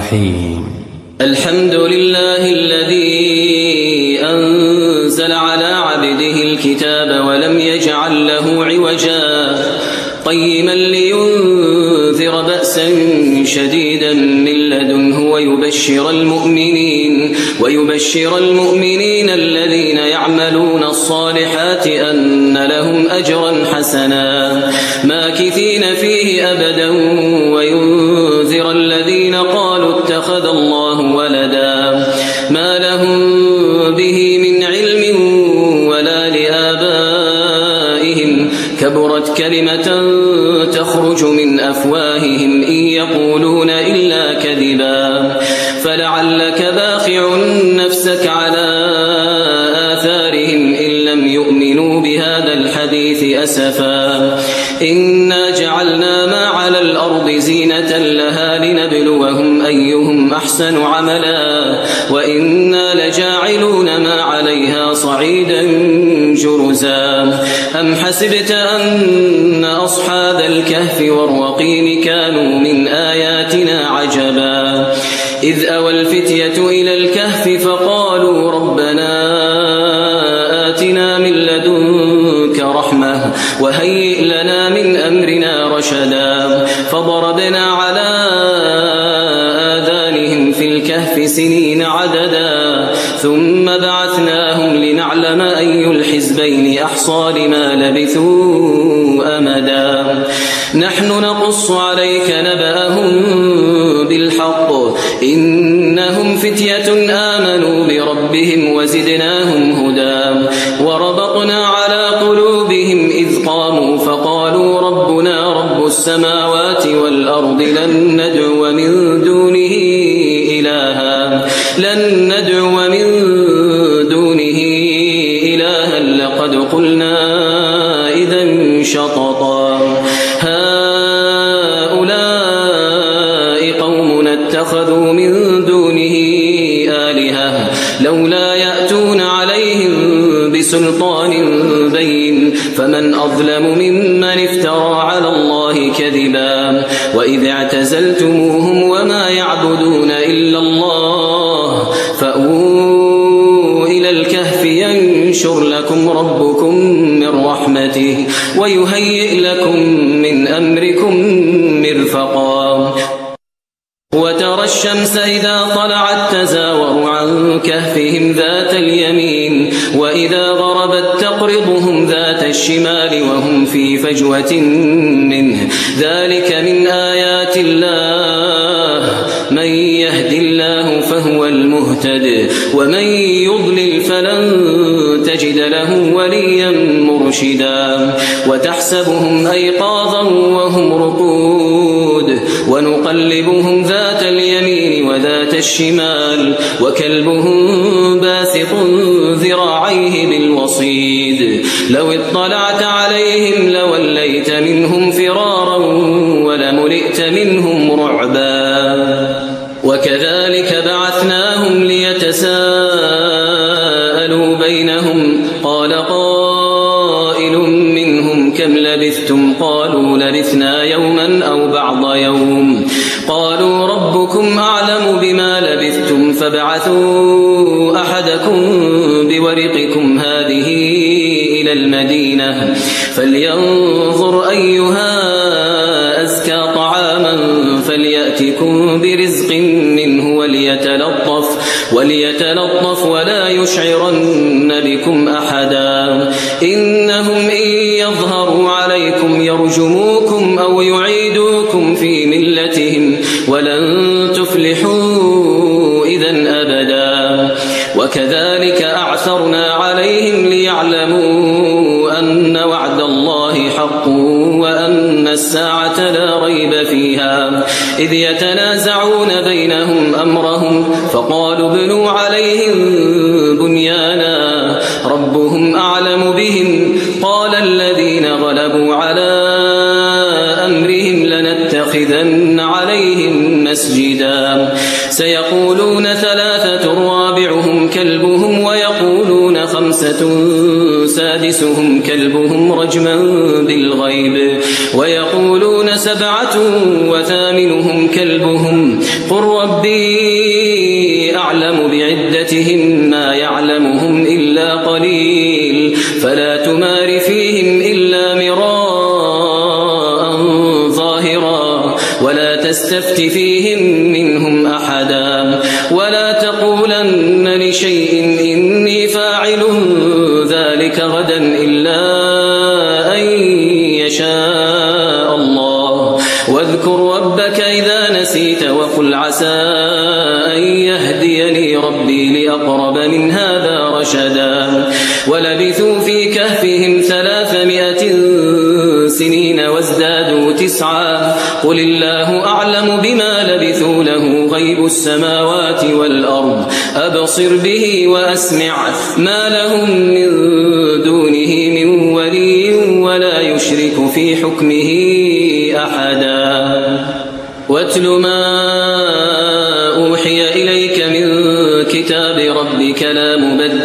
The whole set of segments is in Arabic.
الرحيم. الحمد لله الذي أنزل على عبده الكتاب ولم يجعل له عوجا قيما لينذر بأسا شديدا من لدنه ويبشر المؤمنين الذين يعملون الصالحات أن لهم أجرا حسنا ماكثين فيه أبدا وينذر الذين قالوا اتخذ الله ولدا ما لهم به من علم ولا لآبائهم كبرت كلمة تخرج من أفواههم إن يقولون إلا كذبا فلعلك باخع نفسك على آثارهم إن لم يؤمنوا بهذا الحديث أسفا إنا جعلنا ما على الأرض زينة لها لنبلوهم أيهم أحسن عملا وإنا لجاعلون ما عليها صعيدا جرزا أم حسبت أن أصحاب الكهف والرقيم كانوا من آياتنا عجبا إذ أوى الفتية إلى الكهف فقالوا ربنا آتنا من لدنك رحمة وهيئ لنا من أمرنا رشدا فضربنا على آذانهم في الكهف سنين عددا ثم بعثناهم لنعلم أي الحزبين أحصى لما لبثوا أمدا نحن نقص عليك نبأهم بالحق إنهم فتية آمنوا بربهم وزدناهم هدى وربطنا على قلوبهم إذ قاموا فقالوا ربنا رب السماوات والأرض لن ندعو من دونه إلها لقد قلنا إذا شططا هؤلاء قوم اتخذوا من دونه آلهة لولا يأتون عليهم بسلطان بين فمن أظلم ممن افترى على الله كذبا وإذ اعتزلتموهم وما يعبدون إلا الله فأووا إلى الكهف ينشر لكم ربكم من رحمته ويهيئ لكم من أمركم مرفقا وترى الشمس إذا طلعت تزاور عن كهفهم ذات اليمين وإذا غربت تقرضهم ذات الشمال وهم في فجوة منه ذلك من آيات الله من يهد الله فهو المهتد ومن يضلل فلن تجد له وليا مرشدا وتحسبهم أيقاظا وهم رقود ونقلبهم ذات اليمين وذات الشمال وكلبهم باسط ذراعيه بالوصيد لو اطلعت عليهم لوليت منهم فرارا ولملئت منهم رعبا وكذلك بعثناهم ليتساءلوا بينهم قال قائل منهم كم لبثتم قالوا لبثنا يوما أو بعض يوم قالوا ربكم أعلم بما لبثتم فابعثوا أحدكم بورقكم هذه إلى المدينة فلينظر أيها أزكى طعاما فليأتكم برزق منه وليتلطف ولا يشعرن بكم أحدا إنهم إن يظهروا عليكم يرجموكم أو يعيدوكم في ملتهم ولن تفلحوا إذن أبدا وكذلك أعثرنا عليهم ليعلموا أن وعد الله حق وأن الساعة لا ريب فيها إذ يتنازعون بينهم أمرهم فقالوا ابنوا عليهم بنيانا ربهم أعلم بهم قال الذين غلبوا على أمرهم لنتخذن عليهم مسجدا سيقولون ثلاثة رابعهم كلبهم ويقولون خمسة سادسهم كلبهم رجما بالغيب ويقولون 7 وثامنهم كلبهم قل ربي أعلم بعدتهم ما يعلمهم إلا قليل فلا تمار فيهم إلا مراء ظاهرا ولا تستفت فيهم منهم أحدا ولا تقولن لشيء إني فاعل ذلك غدا إلا أن يشاء الله واذكر ربك إذا نسيت وقل عسى أن يهديني ربي لأقرب من هذا رشدا ولبثوا في كهفهم 300 سنين وازدادوا 9 قل الله أعلم بما لبثوا له غيب السماوات والأرض أبصر به وأسمع ما لهم من دونه من ولي ولا يشرك في حكمه أحدا واتل ما أوحي إليك من كتاب ربك لا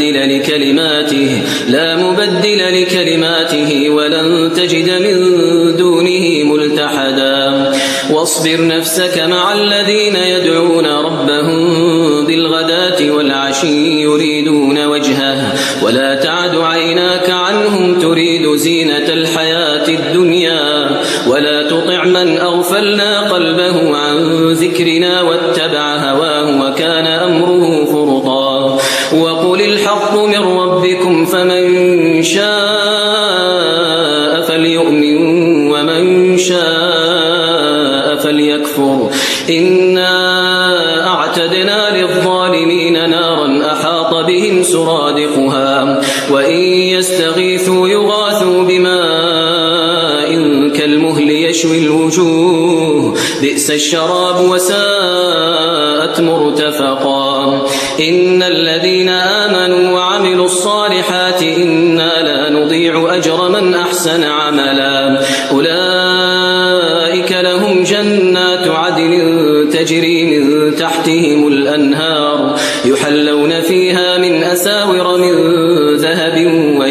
مبدل لكلماته ولن تجد من دونه ملتحدا واصبر نفسك مع الذين يدعون ربهم بالغداة والعشي يريدون وجهه ولا تعد عيناك عنهم تريد زينة الحياة الدنيا ولا تطع من أغفلنا قلبه عن ذكرنا واتبع هواه وكان أمره فرطا وقل الحق من ربكم فمن شاء فليؤمن ومن شاء فليكفر إنا أعتدنا للظالمين نارا أحاط بهم سرادقها وإن يستغيثوا يغاثوا بماء كالمهل يشوي الوجوه بئس الشراب وساءت مرتفقا إن الذين آمنوا وعملوا الصالحات إنا لا نضيع أجر من أحسن عملا أولئك لهم جنات عدن تجري من تحتهم الأنهار يحلون فيها من أساور من ذهب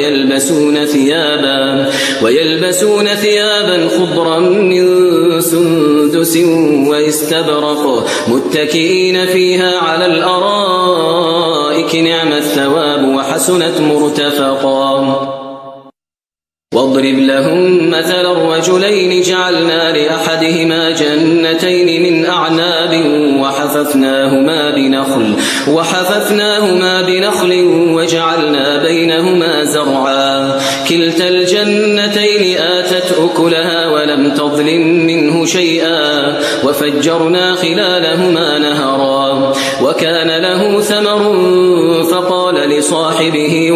ويلبسون ثيابا خضرا من سندس واستبرق متكئين فيها على الأرائك نعم الثواب وحسنت مرتفقا واضرب لهم مثل الرجلين جعلنا لأحدهما جنتين من أعناب وحففناهما بنخل وجعلنا بينهما زرعا كلتا الجنتين آتت أكلها ولم تظلم منه شيئا وفجرنا خلالهما نهرا وكان له ثمر فقال لصاحبه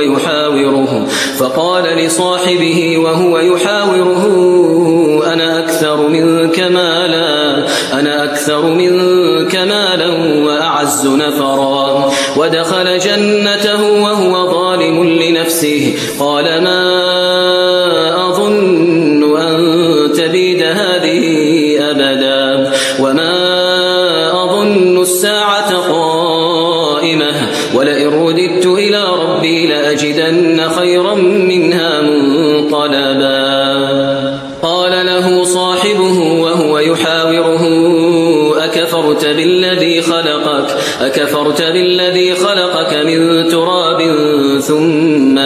وهو يحاوره أنا أكثر منك مالا وأعز نفرا ودخل جنته وهو ظالم لنفسه قال ما أظن أن تبيد هذه أبدا وما أظن الساعة قائمة ولئن رددت إلى ربي لأجدن خيرا منها منقلبا قال له صاحبه وهو يحاوره أكفرت بالذي خلقك من تراب ثم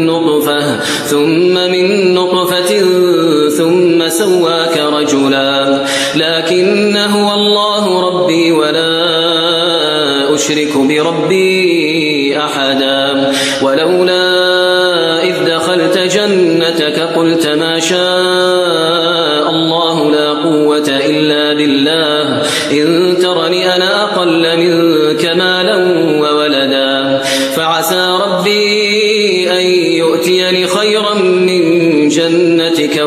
من نطفة ثم سواك رجلا لكن هو الله ربي ولا أشرك بربي أحدا ولولا إذ دخلت جنتك قلت ما شاء الله لا قوة إلا بالله إن ترني أنا أقل منك مالا وولدا فعسى ربي أن يؤتيني خيرا من جنتك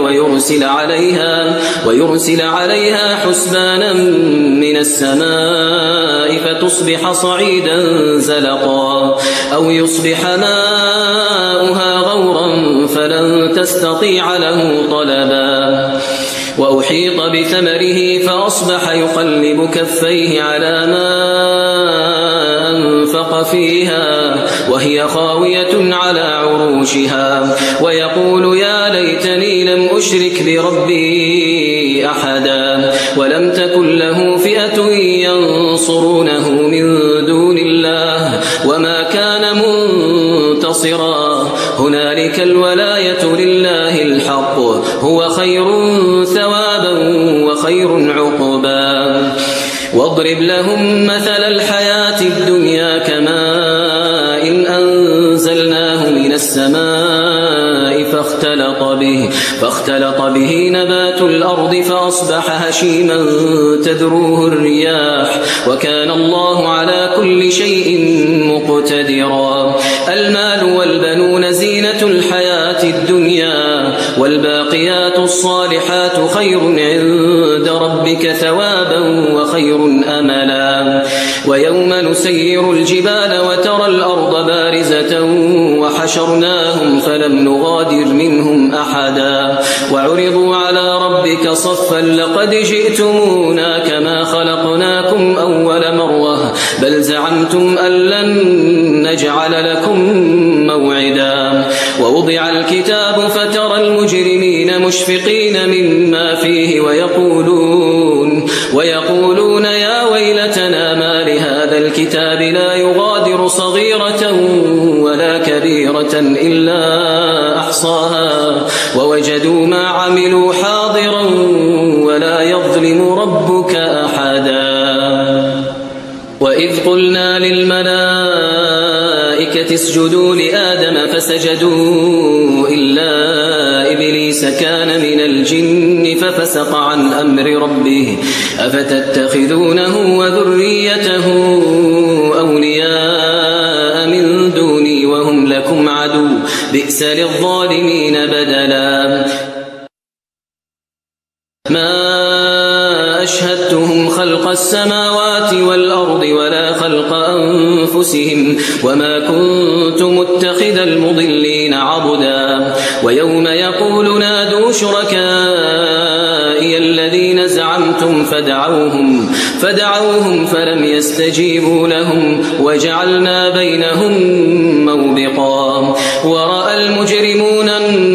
ويرسل عليها حسبانا من السماء فتصبح صعيدا زلقا أو يصبح ماؤها غورا فلن تستطيع له طلبا وأحيط بثمره فأصبح يقلب كفيه على ما أنفق فيها وهي خاوية على عروشها ويقول يا ليتني لم أشرك بربي أحدا ولم تكن له فئة ينصرونه من دون الله وما كان منتصرا هنالك الولاية لله الحق هو خير ثوابا وخير عقبا واضرب لهم مثل الحياة الدنيا كماء إن أنزلناه من السماء فاختلط به نبات الأرض فأصبح هشيما تذروه الرياح وكان الله على كل شيء مقتدرا المال والبنون زينة الحياة الدنيا والباقيات الصالحات خير عند ربك ثوابا وخير أملا ويوم نسير الجبال وترى الأرض بارزة وحشرناهم فلم نغادر منهم أحدا وعرضوا على ربك صفا لقد جئتمونا كما خلقناكم أول مرة بل زعمتم أن لن نجعل لكم موعدا ووضع الكتاب فترى المجرمين مشفقين مما فيه ويقولون يا ويلتنا ما لهذا الكتاب لا يغادر صغيرة ولا كبيرة إلا أحصاها ووجدوا ما عملوا حاضرا ولا يظلم ربك أحدا وإذ قلنا للملائكة اسجدوا لآدم فسجدوا إلا إبليس كان من الجن ففسق عن أمر ربه أفتتخذونه وذريته أولياء من دوني وهم لكم عدو بئس للظالمين بدلا ما أشهدتهم خلق السماوات والأرض ولا خلق أنفسهم وما كنت متخذ المضلين عضدا ويوم يقول نادوا شركائي الذين زعمتم فدعوهم فلم يستجيبوا لهم وجعلنا بينهم موبقا ورأى المجرمون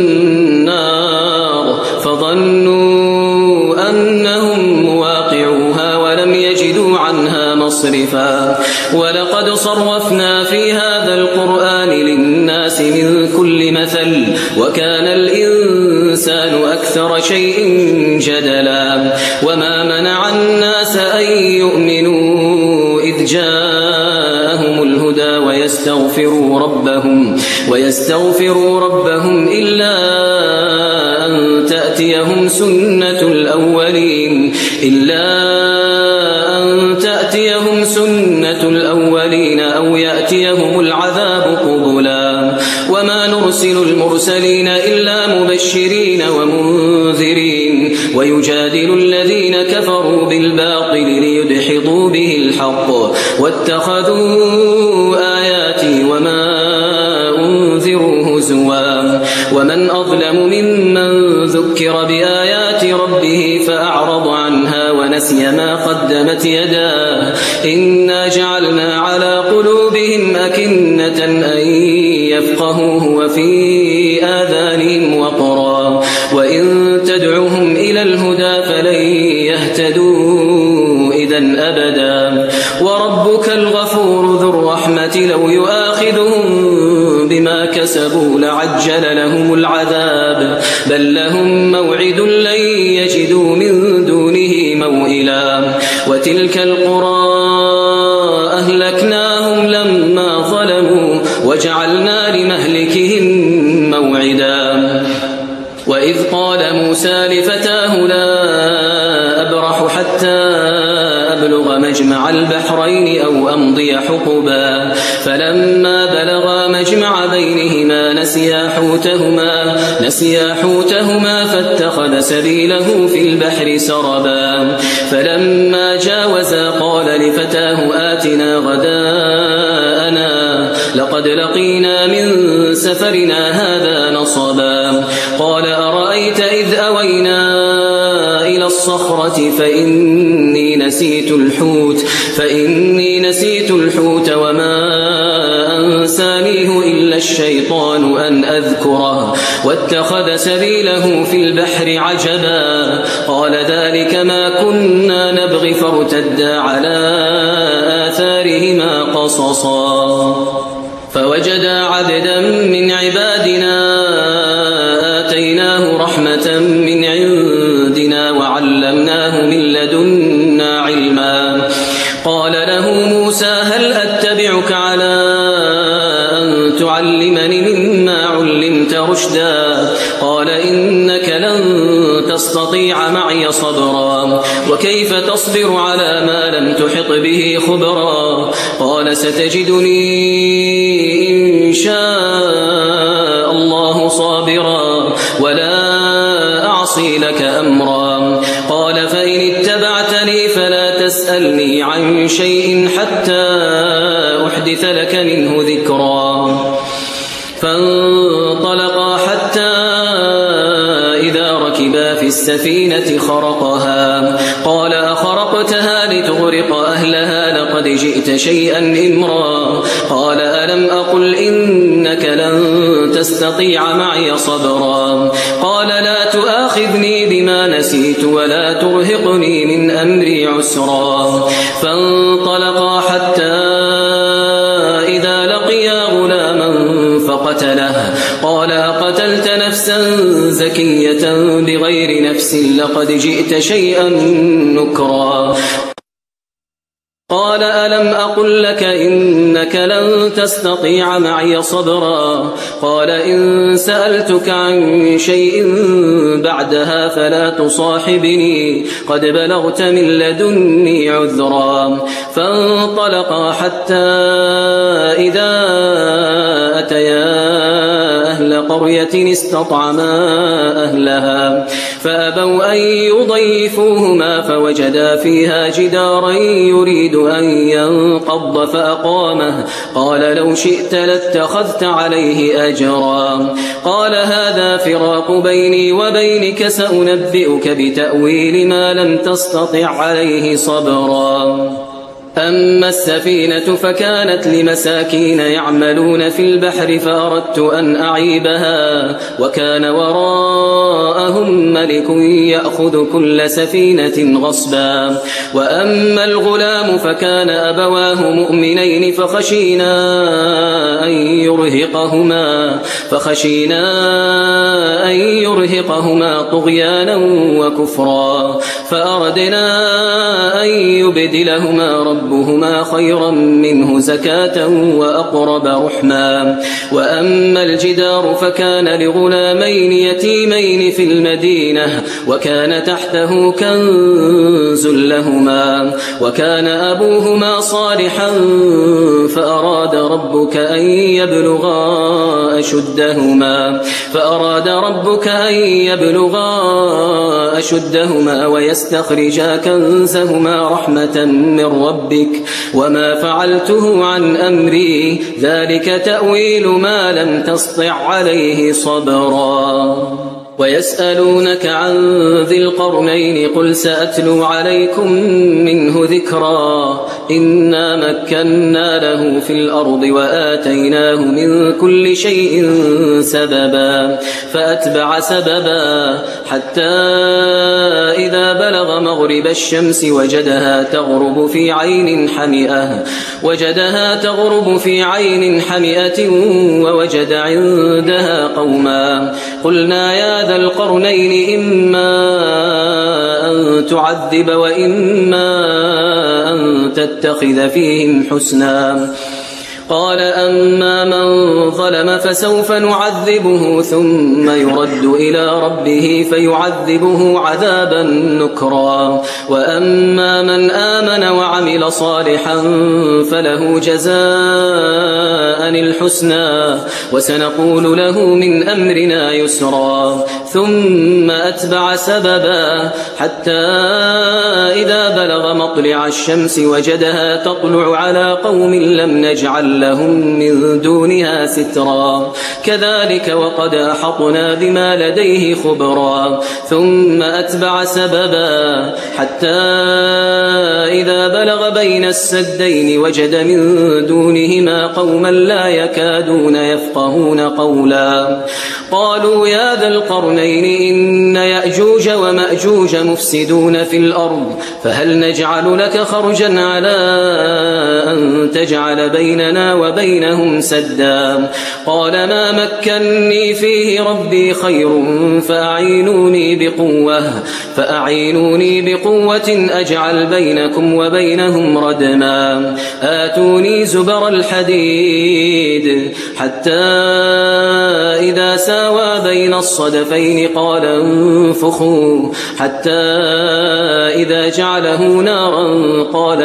النار فظنوا أنهم مواقعوها ولم يجدوا عنها مصرفا ولقد صرفنا في هذا القرآن للناس من كل مثل وكان الإنسان أكثر شيء جدلا وما منع الناس أن يؤمنوا إذ جاءهم الهدى ويستغفروا ربهم إلا أن تأتيهم سنة الأولين أو يأتيهم العذاب قبلا وما نرسل المرسلين إلا مبشرين ومنذرين ويجادل الذين كفروا بالباطل ليدحضوا به الحق واتخذوا آياتي وما أنذروا هزوا ومن أظلم ممن ذكر بآيات ربه فأعرض عنها ونسي ما قدمت يداه إنا جعلنا على قلوبهم أكنة أن يفقهوه وفي آذانهم وقرا وإن تدعوهم إلى الهدى فلن يهتدوا إذن أبدا وربك الغفور ذو الرحمة لو يؤاخذهم بما كسبوا لعجل لهم العذاب بل لهم موعد لن يجدوا من دونه موئلا وتلك القرى أهلكناهم لما ظلموا وجعلنا لمهلكهم موعدا وإذ قال موسى لفتاه لا أبرح حتى أبلغ مجمع البحرين أو أمضي حقبا فلما بلغا مجمع بينهما نسيا حوتهما فاتخذ سبيله في البحر سربا فلما جاوزا قال لفتاه آتنا غداءنا لقد لقينا من سفرنا هذا نصبا قال أرأيت إذ أوينا إلى الصخرة فإني نسيت الحوت وما أنسانيه إلا الشيطان أن أذكره واتخذ سبيله في البحر عجبا قال ذلك ما كنا نبغي فارتدا على آثارهما قصصا فوجدا عبدا من عبادنا آتيناه رحمة من عندنا وعلمناه من لدنا علما قال له موسى هل أتبعك على أن تعلمني مما علمت رشدا قال إنك لن تستطيع معي صبرا وكيف تصبر على ما لم تحط به خبرا قال ستجدني إن شاء الله صابرا ولا أعصي لك أمرا قال فإن اتبعتني فلا تسألني عن شيء حتى أحدث لك منه ذكرا فانطلقا حتى إذا ركبا في السفينة خرقها قال أخرقتها لتغرق أهلها لقد جئت شيئا إمرا قال ألم أقل إنك لن تستطيع معي صبرا قال لا تؤاخذني بما نسيت ولا ترهقني من أمري عسرا فانطلقا حتى إذا لقيا غلاما فقتله قال أقتلت نفسا زكية بغير نفس لقد جئت شيئا نكرا قال ألم أقل لك إنك لن تستطيع معي صبرا قال إن سألتك عن شيء بعدها فلا تصاحبني قد بلغت من لدني عذرا فانطلقا حتى إذا أتيا أهل قرية استطعما أهلها فأبوا أن يضيفوهما فوجدا فيها جدارا يريد أن ينقض فأقامه قال لو شئت لاتخذت عليه أجرا قال هذا فراق بيني وبينك سأنبئك بتأويل ما لم تستطع عليه صبرا أما السفينة فكانت لمساكين يعملون في البحر فأردت أن أعيبها وكان وراءهم ملك يأخذ كل سفينة غصبا وأما الغلام فكان أبواه مؤمنين فخشينا أن يرهقهما طغيانا وكفرا فأردنا أن يبدلهما ربهما خيرا منه زكاة وأقرب رحما وأما الجدار فكان لغلامين يتيمين في المدينة وكان تحته كنز لهما وكان أبوهما صالحا فأراد ربك أن يبلغا أشدهما ويستخرجا كنزهما رحمة من ربك وما فعلته عن أمري ذلك تأويل ما لم تسطع عليه صبرا ويسألونك عن ذي القرنين قل سأتلو عليكم منه ذكرا إنا مكنا له في الأرض وآتيناه من كل شيء سببا فأتبع سببا حتى إذا بلغ مغرب الشمس وجدها تغرب في عين حمئة ووجد عندها قوما قلنا يا ذا القرنين إما أن تعذب وإما أن تتخذ فيهم حسنا قال أما من ظلم فسوف نعذبه ثم يرد إلى ربه فيعذبه عذابا نكرا وأما من آمن وعمل صالحا فله جزاء الحسنى وسنقول له من أمرنا يسرا ثم أتبع سببا حتى إذا بلغ مطلع الشمس وجدها تطلع على قوم لم نجعل لهم من دونها سترا كذلك وقد أحطنا بما لديه خبرا ثم أتبع سببا حتى إذا بلغ بين السدين وجد من دونهما قوما لا يكادون يفقهون قولا قالوا يا ذا القرنين إن يأجوج ومأجوج مفسدون في الأرض فهل نجعل لك خرجا على أن تجعل بيننا وبينهم سدا قال ما مكني فيه ربي خير فأعينوني بقوة أجعل بينكم وبينهم ردما آتوني زبر الحديد حتى إذا ساوى بين الصدفين قال انفخوا حتى إذا جعله نارا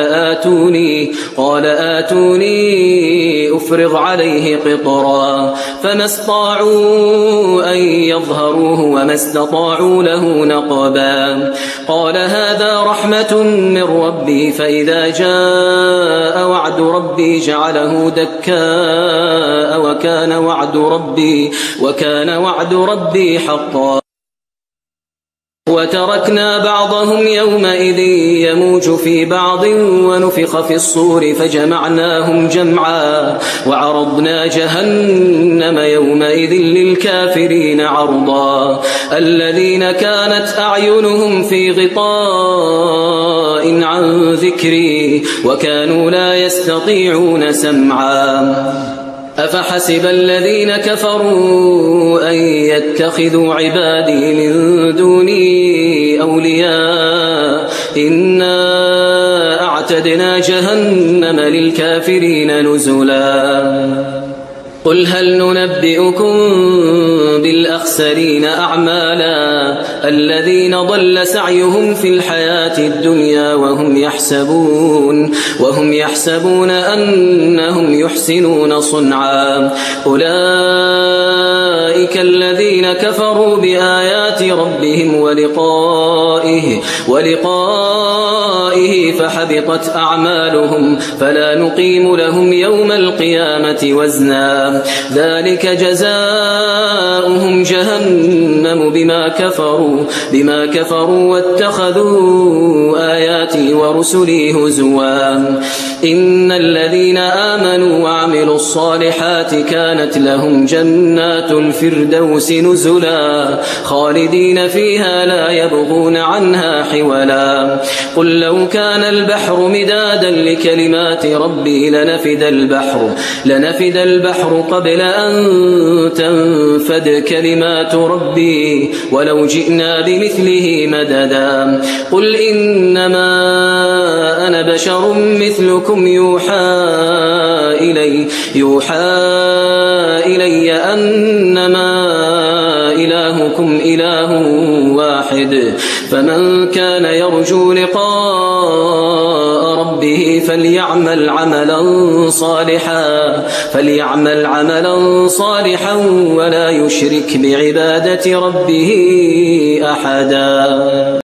قال آتوني أفرغ عليه قطرا فما استطاعوا أن يظهروه وما استطاعوا له نقبا قال هذا رحمة من ربي فإذا جاء وعد ربي جعله دكاء وكان وعد ربي حقا وتركنا بعضهم يومئذ يموج في بعض ونفخ في الصور فجمعناهم جمعا وعرضنا جهنم يومئذ للكافرين عرضا الذين كانت أعينهم في غطاء عن ذكري وكانوا لا يستطيعون سمعا أفحسب الذين كفروا أن يتخذوا عبادي من دوني أولياء إنا أعتدنا جهنم للكافرين نزلا قل هل ننبئكم بالأخسرين أعمالا الذين ضل سعيهم في الحياة الدنيا وهم يحسبون أنهم يحسنون صنعا أولئك الذين كفروا بآيات ربهم ولقائه فحبطت أعمالهم فلا نقيم لهم يوم القيامة وزنا ذلك جزاؤهم جهنم بما كفروا واتخذوا آياتي ورسلي هزوا إن الذين آمنوا وعملوا الصالحات كانت لهم جنات الفردوس نزلا خالدين فيها لا يبغون عنها حولا قل لو كان البحر مدادا لكلمات ربي لنفد البحر قبل أن تنفد كلمات ربي ولو جئنا بمثله مددا قل إنما أنا بشر مثلكم يوحى إلي أنما إلهكم إله واحد فمن كان يرجو لقاء ربه فليعمل عملا صالحا ولا يشرك بعبادة ربه أحدا.